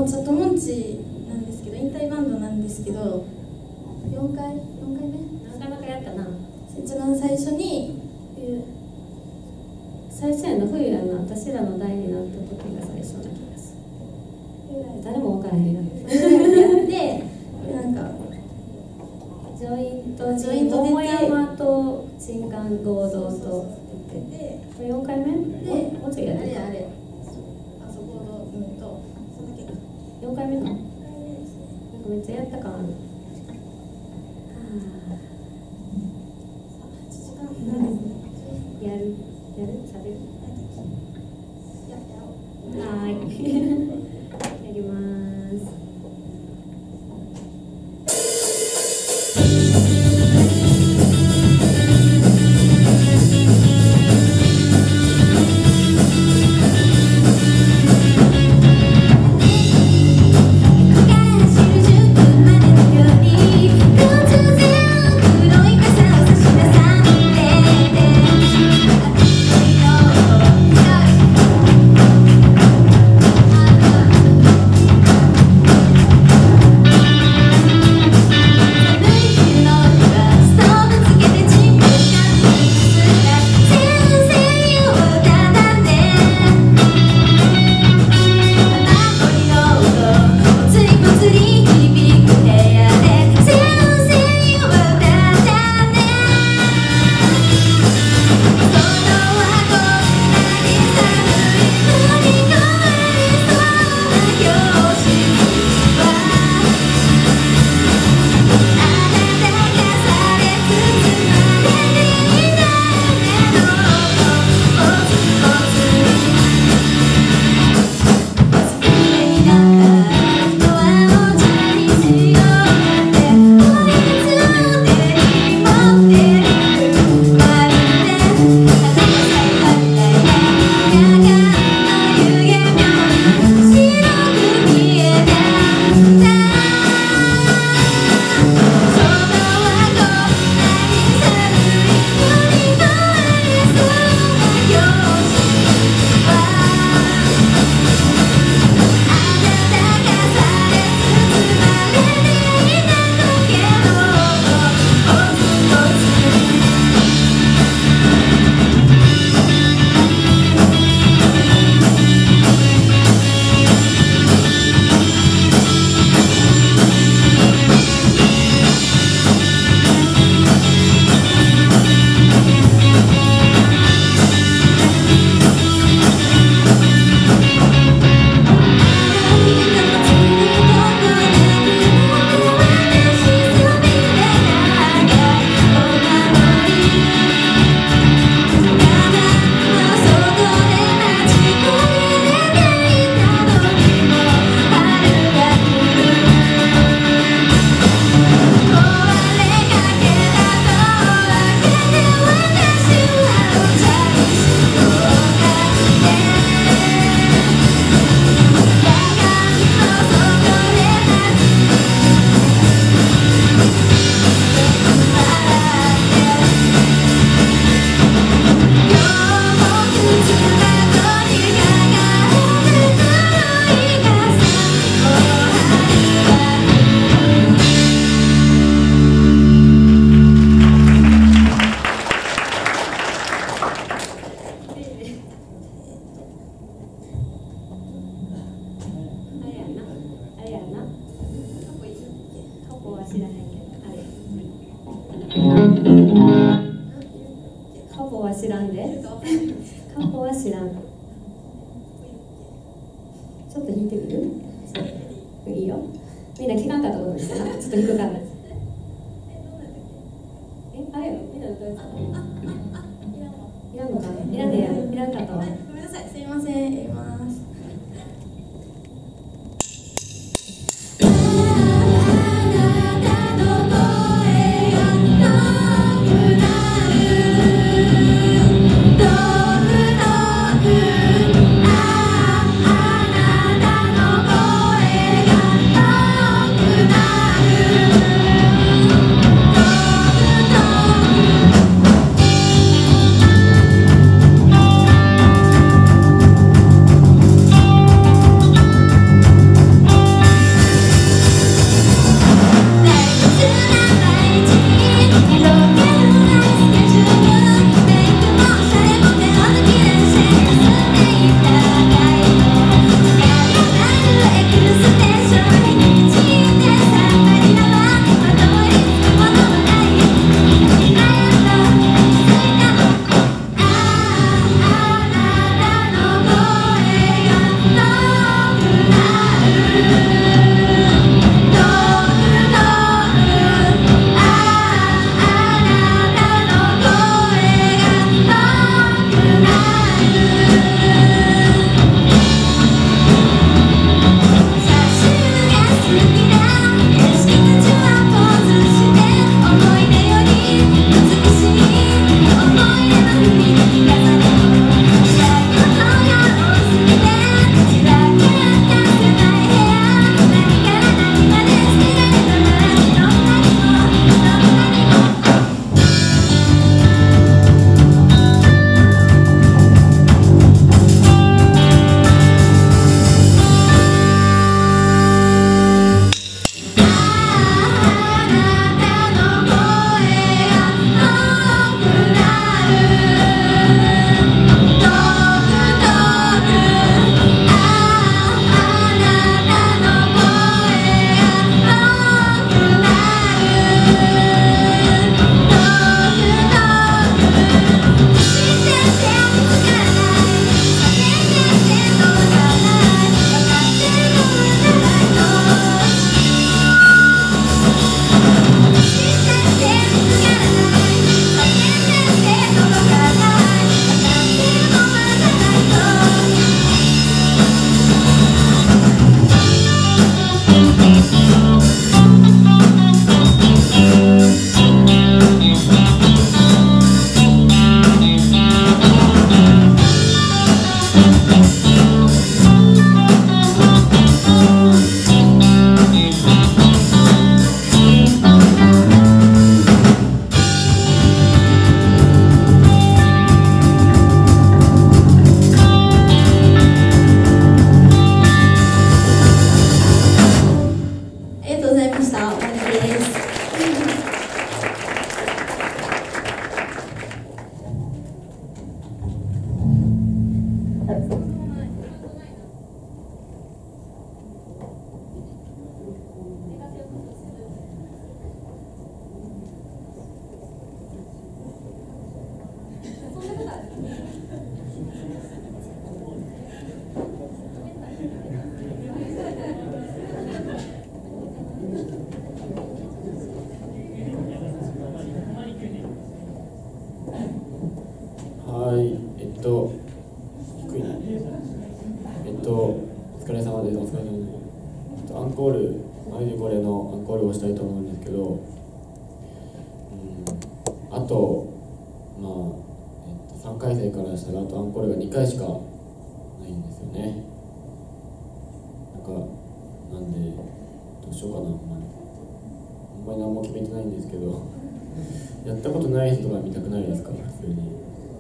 チャットモンチなんですけど、引退バンドなんですけど、4回目なかなかやったな。 一番最初に最初やの冬やな、私らの代になった時が最初な気がする。誰も分からへんな。 やってなんかジョイント出て桃山と新刊合同と出てて、これ4回目でもうちょいやってる。 あそこのとそのだけか 4回目か。なんか 4回目ですね。 めっちゃやった感ある。 8時間やるしゃべる。 やろう。 はーい。やります。カポは知らんで。カポは知らん。ちょっと弾いてみる？いいよ。みんな聞かんかったことにしてな。ちょっと弾くから。あれよ、みんなどうやっていらんのかな？いらんねや。いらんかったわ。 ごめんなさい、すいません、やります。 あなたの声が遠くなるコール、マジでこれのアンコールをしたいと思うんですけど、あと、3回生からしたらあとアンコールが2回しかないんですよね。なんでどうしようかな。ほんまに何も決めてないんですけどやったことない人が見たくないですか？普通に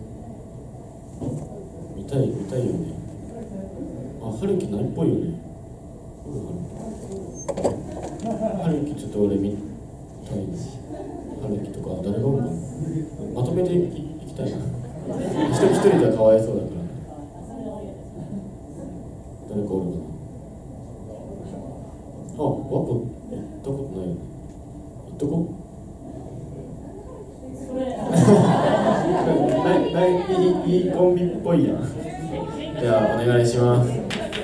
見たいよね。春樹ないっぽいよね。春樹ちょっと俺見たいし、春樹とか誰がおるかな。まとめていきたいな。一人じゃかわいそうだから。誰かおるかな。ワポ行ったことないよね。行っとこいいコンビっぽいやん。じゃあお願いします。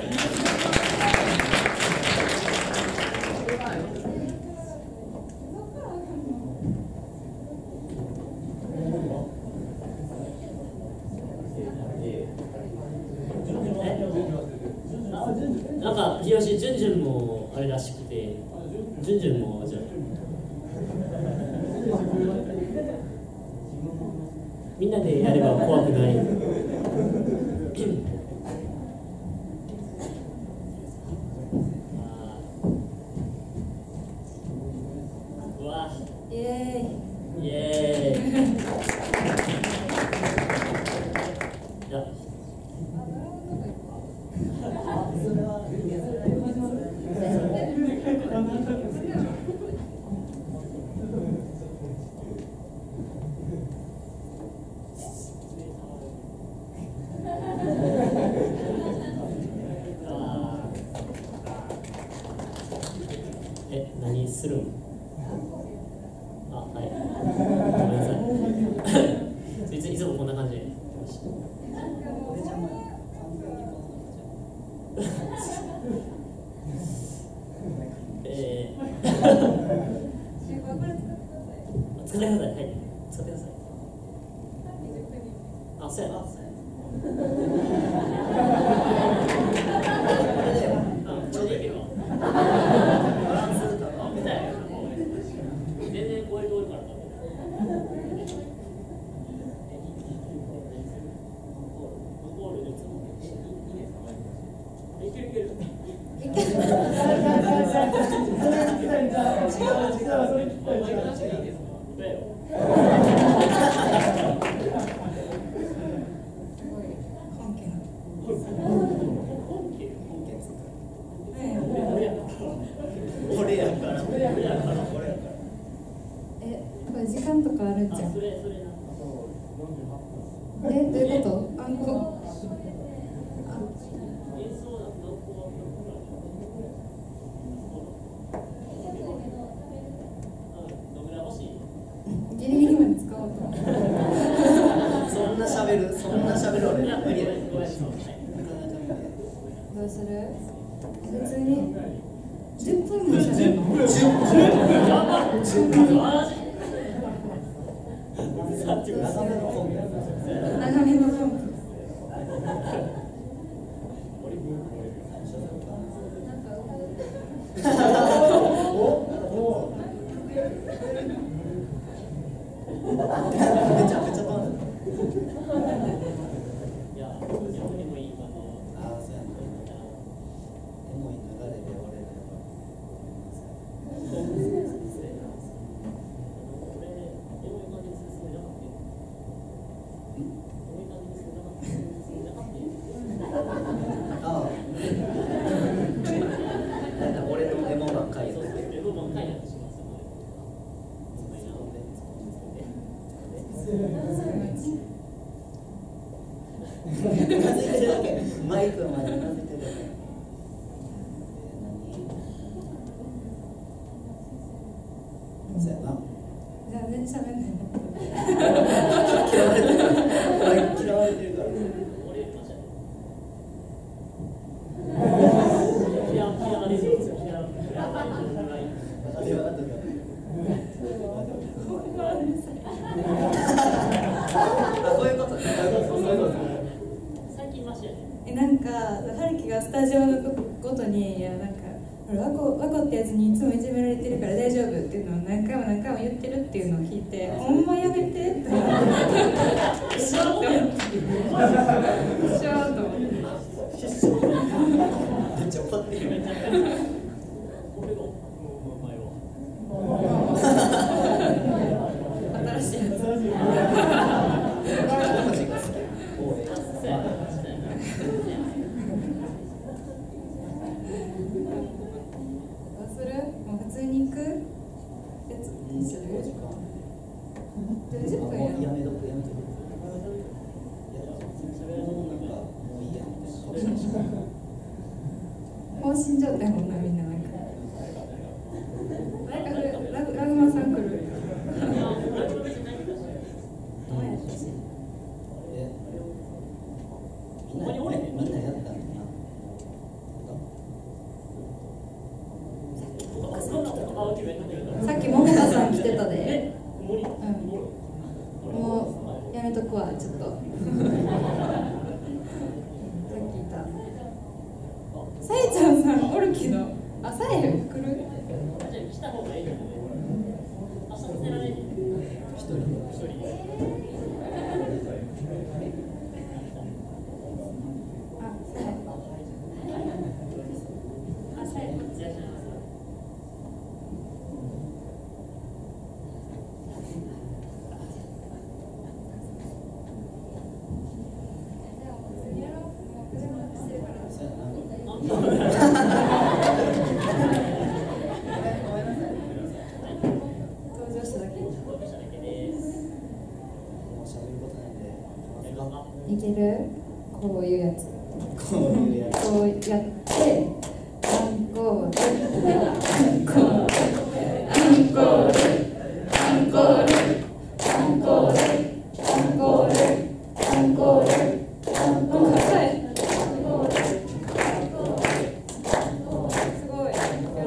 なんか日吉ジュンジュンもあれらしくて、ジュンジュンもじゃあみんなでやれば怖くない。うわ、 イエーイ。 イエーイ。何するん？はい。ごめんなさい。いつもこんな感じで。使ってください。はい。使ってください。そうやな。ちょうどいいけど。全然超えておるから。いけるいける。 これ時間とかあるんじゃん。どういうこと？暗号。ギリギリまで使おうと思って。 そんな喋る俺無理や。 どうする？普通に10分も喋るの？10分。長めの本。 めちゃくちゃ飛んでる。 いや、でもいいかな。 そうやな。エモい流れで俺ら俺のエモばっかり。 エモばっかりやってします。 マイクまでうなずいてるだけ。そうやな。 全然喋んない。 嫌われてる。嫌われてるから。 俺言いましたね。嫌われてるんですよ。嫌われてる。 そういうことね。 最近マシやね。 なんか春樹がスタジオのごとになんかワコわこってやつにいつもいじめられてるから大丈夫っていうのを何回も何回も言ってるっていうのを聞いて、ほんまやめてってしょって思ってしょと思って。 めっちゃ怒ってる。 新しいやつ。どうする？もう普通に行く？やつにする？10分や。 やめとくやめとく。 放心状態もんな、みんななんかラグマさん来る？ みんなやったんだな。 さっきももかさん来てたで。もうやめとくわ、ちょっと。さっきいた。さえちゃんさんおるけど、あ、さえ来る？ 来た方がいいと思う。明日乗せられる。一人。 いける？こういうやつ。 こういうやつ。 こうやって、アンコール、アンコール、アンコール、アンコール、アンコール、アンコール、アンコール、アンコール、すごい。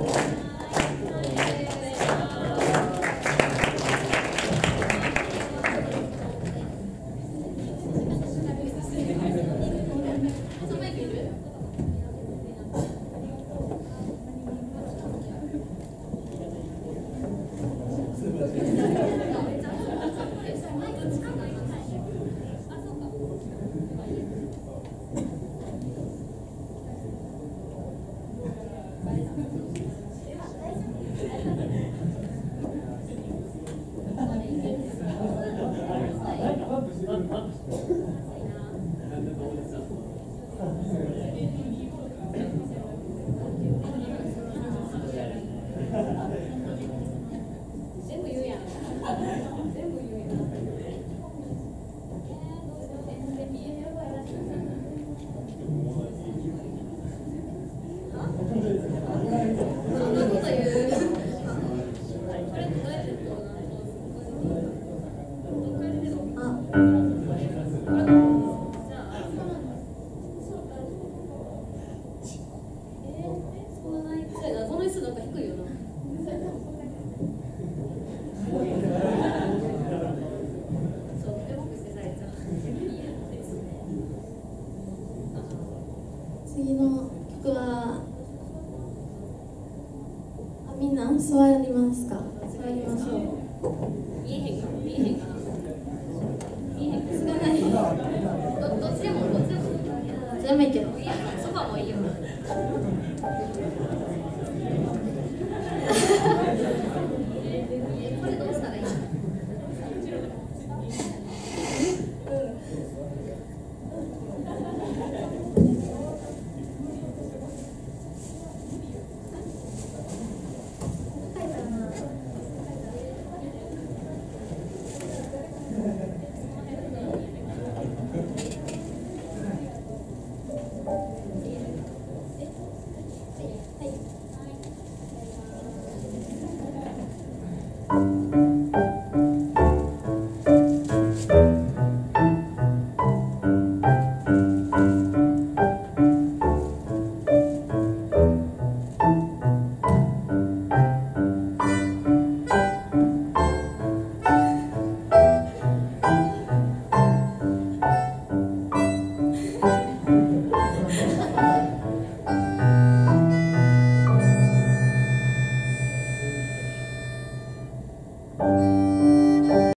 全部言うやん。全部言うやん。そんなこと言う。これどうやってどうなの？どっから出るの？あ。じゃあ。そんなない。そうやな。この椅子なんか低いよな。次の曲はみんな座り